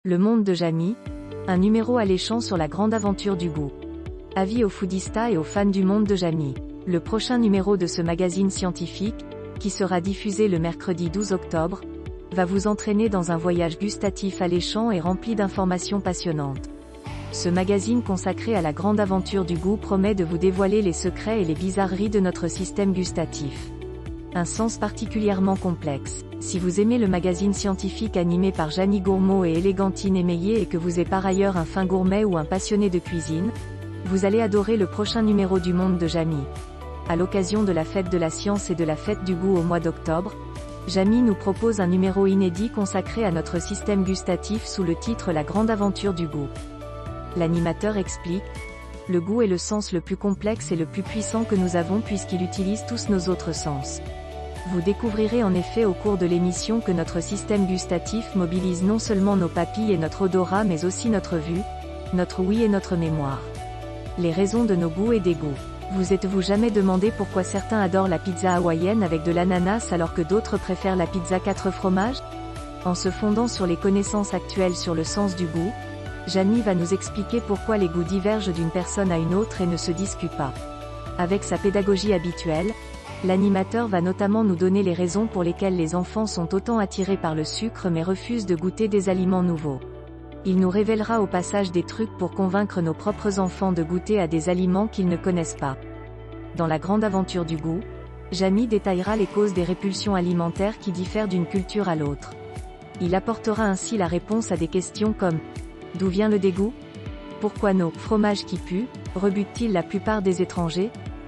Le monde de Jamie, un numéro alléchant sur la grande aventure du goût. Avis aux foodistas et aux fans du monde de Jamie. Le prochain numéro de ce magazine scientifique, qui sera diffusé le mercredi 12 octobre, va vous entraîner dans un voyage gustatif alléchant et rempli d'informations passionnantes. Ce magazine consacré à la grande aventure du goût promet de vous dévoiler les secrets et les bizarreries de notre système gustatif. Un sens particulièrement complexe. Si vous aimez le magazine scientifique animé par Jeannie Gourmaud et Élégantine Émeillé et que vous êtes par ailleurs un fin gourmet ou un passionné de cuisine, vous allez adorer le prochain numéro du monde de Jamie. À l'occasion de la fête de la science et de la fête du goût au mois d'octobre, Jamie nous propose un numéro inédit consacré à notre système gustatif sous le titre La grande aventure du goût. L'animateur explique: le goût est le sens le plus complexe et le plus puissant que nous avons puisqu'il utilise tous nos autres sens. Vous découvrirez en effet au cours de l'émission que notre système gustatif mobilise non seulement nos papilles et notre odorat mais aussi notre vue, notre ouïe et notre mémoire. Les raisons de nos goûts et dégoûts. Vous êtes-vous jamais demandé pourquoi certains adorent la pizza hawaïenne avec de l'ananas alors que d'autres préfèrent la pizza 4 fromages? En se fondant sur les connaissances actuelles sur le sens du goût, Jamie va nous expliquer pourquoi les goûts divergent d'une personne à une autre et ne se discutent pas. Avec sa pédagogie habituelle, l'animateur va notamment nous donner les raisons pour lesquelles les enfants sont autant attirés par le sucre mais refusent de goûter des aliments nouveaux. Il nous révélera au passage des trucs pour convaincre nos propres enfants de goûter à des aliments qu'ils ne connaissent pas. Dans la grande aventure du goût, Jamie détaillera les causes des répulsions alimentaires qui diffèrent d'une culture à l'autre. Il apportera ainsi la réponse à des questions comme: d'où vient le dégoût? Pourquoi nos fromages qui puent rebutent-ils la plupart des étrangers?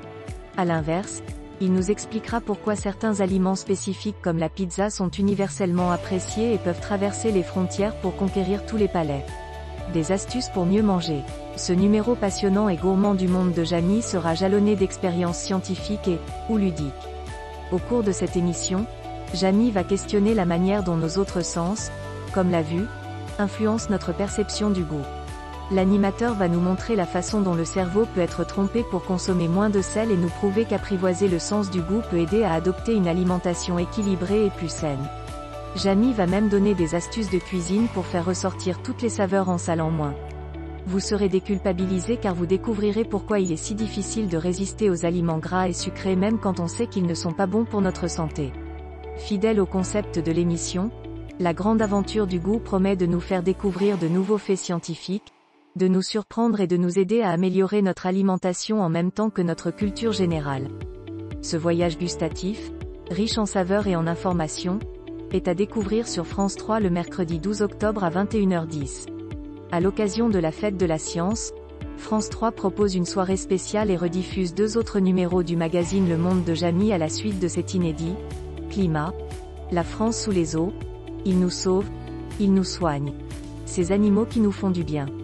À l'inverse, il nous expliquera pourquoi certains aliments spécifiques comme la pizza sont universellement appréciés et peuvent traverser les frontières pour conquérir tous les palais. Des astuces pour mieux manger. Ce numéro passionnant et gourmand du monde de Jamie sera jalonné d'expériences scientifiques ou ludiques. Au cours de cette émission, Jamie va questionner la manière dont nos autres sens, comme la vue, influencent notre perception du goût. L'animateur va nous montrer la façon dont le cerveau peut être trompé pour consommer moins de sel et nous prouver qu'apprivoiser le sens du goût peut aider à adopter une alimentation équilibrée et plus saine. Jamie va même donner des astuces de cuisine pour faire ressortir toutes les saveurs en salant moins. Vous serez déculpabilisé car vous découvrirez pourquoi il est si difficile de résister aux aliments gras et sucrés même quand on sait qu'ils ne sont pas bons pour notre santé. Fidèle au concept de l'émission, la grande aventure du goût promet de nous faire découvrir de nouveaux faits scientifiques, de nous surprendre et de nous aider à améliorer notre alimentation en même temps que notre culture générale. Ce voyage gustatif, riche en saveurs et en informations, est à découvrir sur France 3 le mercredi 12 octobre à 21h10. À l'occasion de la fête de la science, France 3 propose une soirée spéciale et rediffuse 2 autres numéros du magazine Le Monde de Jamie à la suite de cet inédit: Climat, la France sous les eaux, ils nous sauvent, ils nous soignent. Ces animaux qui nous font du bien.